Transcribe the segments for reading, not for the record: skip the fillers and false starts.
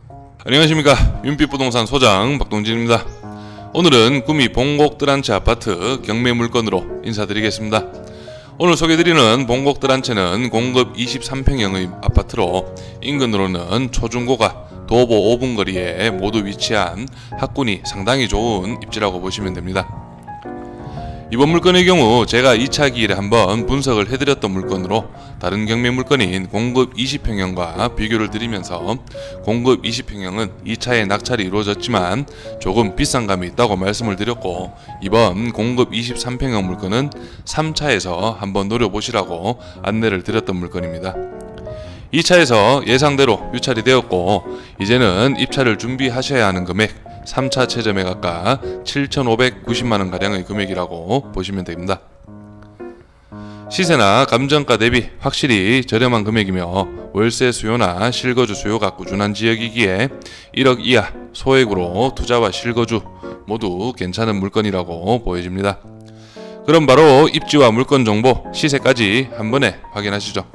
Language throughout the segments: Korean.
안녕하십니까, 윤빛부동산 소장 박동진입니다. 오늘은 구미 봉곡들 한 채 아파트 경매 물건으로 인사드리겠습니다. 오늘 소개드리는 봉곡들 한 채는 공급 23평형의 아파트로 인근으로는 초중고가 도보 5분 거리에 모두 위치한 학군이 상당히 좋은 입지라고 보시면 됩니다. 이번 물건의 경우 제가 2차 기일에 한번 분석을 해드렸던 물건으로 다른 경매 물건인 공급 20평형과 비교를 드리면서 공급 20평형은 2차에 낙찰이 이루어졌지만 조금 비싼 감이 있다고 말씀을 드렸고, 이번 공급 23평형 물건은 3차에서 한번 노려보시라고 안내를 드렸던 물건입니다. 2차에서 예상대로 유찰이 되었고, 이제는 입찰을 준비하셔야 하는 금액 3차 최저 매각가 7,590만원가량의 금액이라고 보시면 됩니다. 시세나 감정가 대비 확실히 저렴한 금액이며 월세 수요나 실거주 수요가 꾸준한 지역이기에 1억 이하 소액으로 투자와 실거주 모두 괜찮은 물건이라고 보여집니다. 그럼 바로 입지와 물건 정보, 시세까지 한 번에 확인하시죠.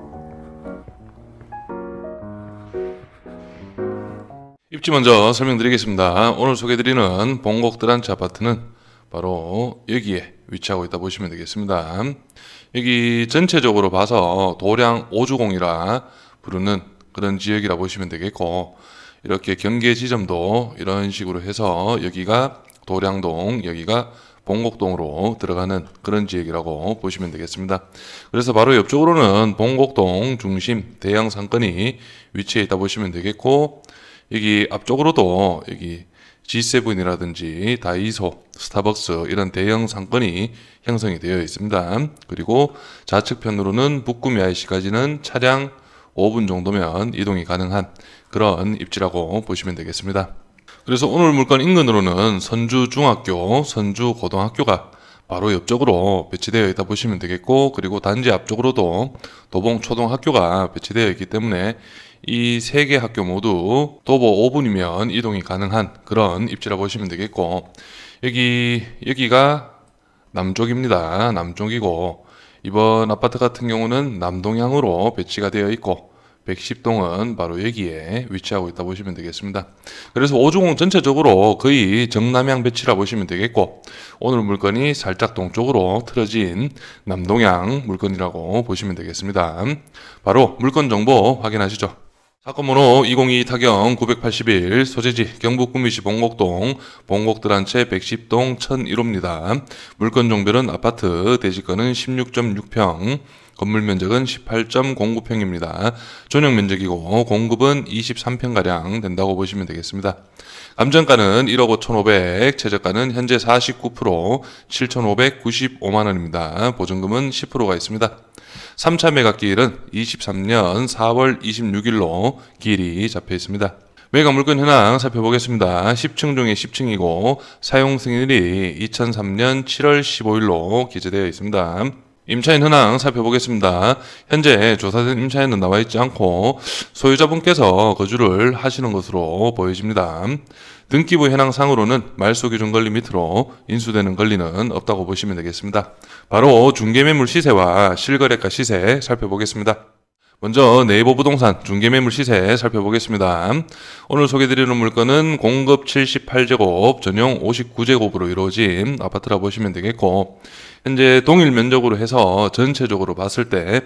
입지 먼저 설명드리겠습니다. 오늘 소개드리는 봉곡들 한 채 아파트는 바로 여기에 위치하고 있다 보시면 되겠습니다. 여기 전체적으로 봐서 도량 5주공이라 부르는 그런 지역이라 보시면 되겠고, 이렇게 경계 지점도 이런 식으로 해서 여기가 도량동, 여기가 봉곡동으로 들어가는 그런 지역이라고 보시면 되겠습니다. 그래서 바로 옆쪽으로는 봉곡동 중심 대형 상권이 위치해 있다 보시면 되겠고, 여기 앞쪽으로도 여기 G7이라든지 다이소, 스타벅스 이런 대형 상권이 형성이 되어 있습니다. 그리고 좌측편으로는 북구미 IC까지는 차량 5분 정도면 이동이 가능한 그런 입지라고 보시면 되겠습니다. 그래서 오늘 물건 인근으로는 선주중학교, 선주고등학교가 바로 옆쪽으로 배치되어 있다 보시면 되겠고, 그리고 단지 앞쪽으로도 도봉초등학교가 배치되어 있기 때문에 이 세 개 학교 모두 도보 5분이면 이동이 가능한 그런 입지라 보시면 되겠고, 여기가 남쪽입니다. 남쪽이고, 이번 아파트 같은 경우는 남동향으로 배치가 되어 있고 110동은 바로 여기에 위치하고 있다 보시면 되겠습니다. 그래서 5주공 전체적으로 거의 정남향 배치라 보시면 되겠고, 오늘 물건이 살짝 동쪽으로 틀어진 남동향 물건이라고 보시면 되겠습니다. 바로 물건 정보 확인하시죠. 사건번호 202 타경 981, 소재지 경북 구미시 봉곡동, 봉곡들 한 채 110동 1001호입니다. 물건 종별은 아파트, 대지권은 16.6평, 건물 면적은 18.09평입니다. 전용 면적이고 공급은 23평가량 된다고 보시면 되겠습니다. 감정가는 1억 5,500, 최저가는 현재 49%, 7,595만원입니다. 보증금은 10%가 있습니다. 3차 매각 기일은 23년 4월 26일로 기일이 잡혀 있습니다. 매각 물건 현황 살펴보겠습니다. 10층 중에 10층이고 사용 승인일이 2003년 7월 15일로 기재되어 있습니다. 임차인 현황 살펴보겠습니다. 현재 조사된 임차인은 나와 있지 않고 소유자분께서 거주를 하시는 것으로 보여집니다. 등기부 현황상으로는 말소기준 권리 밑으로 인수되는 권리는 없다고 보시면 되겠습니다. 바로 중개매물 시세와 실거래가 시세 살펴보겠습니다. 먼저 네이버 부동산 중개매물 시세 살펴보겠습니다. 오늘 소개드리는 물건은 공급 78제곱, 전용 59제곱으로 이루어진 아파트라 보시면 되겠고, 현재 동일 면적으로 해서 전체적으로 봤을 때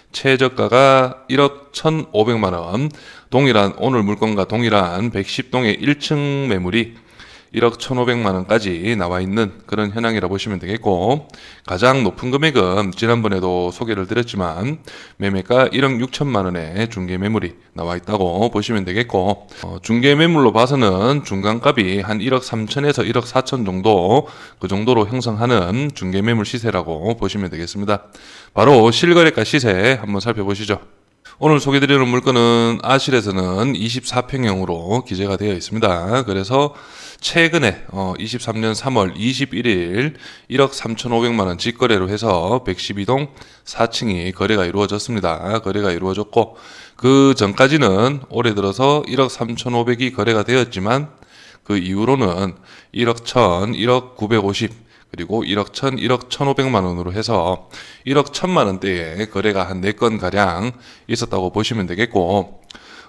최저가가 1억 1,500만원, 오늘 물건과 동일한 110동의 1층 매물이 1억 1,500만원까지 나와 있는 그런 현황이라 보시면 되겠고, 가장 높은 금액은 지난번에도 소개를 드렸지만 매매가 1억 6천만원의 중개 매물이 나와 있다고 보시면 되겠고, 중개 매물로 봐서는 중간값이 한 1억 3천에서 1억 4천 정도, 그 정도로 형성하는 중개 매물 시세라고 보시면 되겠습니다. 바로 실거래가 시세 한번 살펴보시죠. 오늘 소개드리는 물건은 아실에서는 24평형으로 기재가 되어 있습니다. 그래서 최근에 23년 3월 21일 1억 3,500만원 직거래로 해서 112동 4층이 거래가 이루어졌습니다. 거래가 이루어졌고, 그 전까지는 올해 들어서 1억 3,500이 거래가 되었지만 그 이후로는 1억 1,000, 1억 950, 그리고 1억 1,000, 1억 1,500만 원으로 해서 1억 1,000만 원대의 거래가 한 4건 가량 있었다고 보시면 되겠고,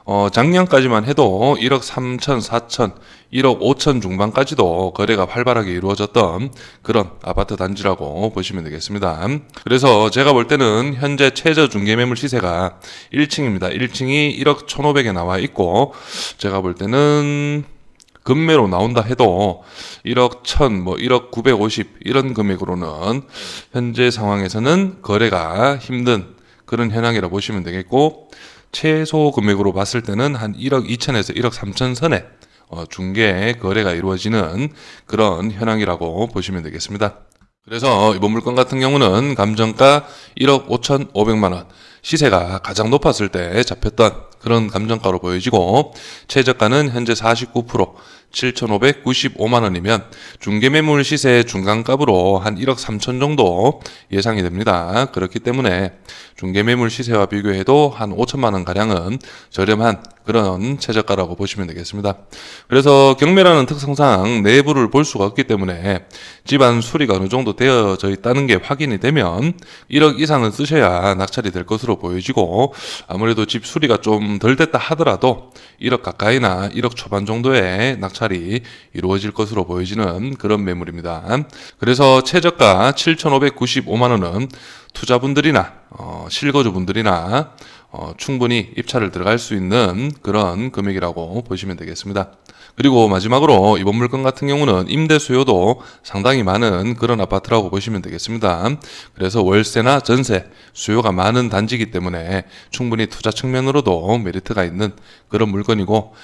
작년까지만 해도 1억 3천, 4천, 1억 5천 중반까지도 거래가 활발하게 이루어졌던 그런 아파트 단지라고 보시면 되겠습니다. 그래서 제가 볼 때는 현재 최저 중개매물 시세가 1층입니다. 1층이 1억 1,500에 나와 있고, 제가 볼 때는 금매로 나온다 해도 1억 1000, 1억 950 이런 금액으로는 현재 상황에서는 거래가 힘든 그런 현황이라 보시면 되겠고, 최소 금액으로 봤을 때는 한 1억 2천에서 1억 3천 선에 중개 거래가 이루어지는 그런 현황이라고 보시면 되겠습니다. 그래서 이번 물건 같은 경우는 감정가 1억 5,500만 원, 시세가 가장 높았을 때 잡혔던 그런 감정가로 보여지고, 최저가는 현재 49%, 7,595만 원이면 중개매물 시세 중간값으로 한 1억 3천 정도 예상이 됩니다. 그렇기 때문에 중개매물 시세와 비교해도 한 5천만 원 가량은 저렴한 그런 최저가라고 보시면 되겠습니다. 그래서 경매라는 특성상 내부를 볼 수가 없기 때문에 집안 수리가 어느 정도 되어져 있다는 게 확인이 되면 1억 이상은 쓰셔야 낙찰이 될 것으로 보여지고, 아무래도 집 수리가 좀 덜 됐다 하더라도 1억 가까이나 1억 초반 정도의 낙찰이 이루어질 것으로 보여지는 그런 매물입니다. 그래서 최저가 7,595만 원은 투자분들이나 실거주분들이나 충분히 입찰을 들어갈 수 있는 그런 금액이라고 보시면 되겠습니다. 그리고 마지막으로 이번 물건 같은 경우는 임대 수요도 상당히 많은 그런 아파트라고 보시면 되겠습니다. 그래서 월세나 전세 수요가 많은 단지이기 때문에 충분히 투자 측면으로도 메리트가 있는 그런 물건이고,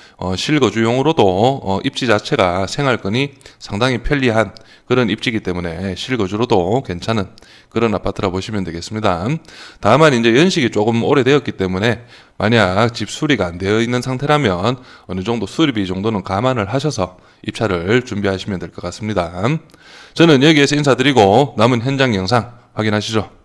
실거주용으로도 입지 자체가 생활권이 상당히 편리한 그런 입지이기 때문에 실거주로도 괜찮은 그런 아파트라 보시면 되겠습니다. 다만 이제 연식이 조금 오래되었기 때문에 만약 집 수리가 안 되어 있는 상태라면 어느 정도 수리비 정도는 감안을 하셔서 입찰을 준비하시면 될 것 같습니다. 저는 여기에서 인사드리고 남은 현장 영상 확인하시죠.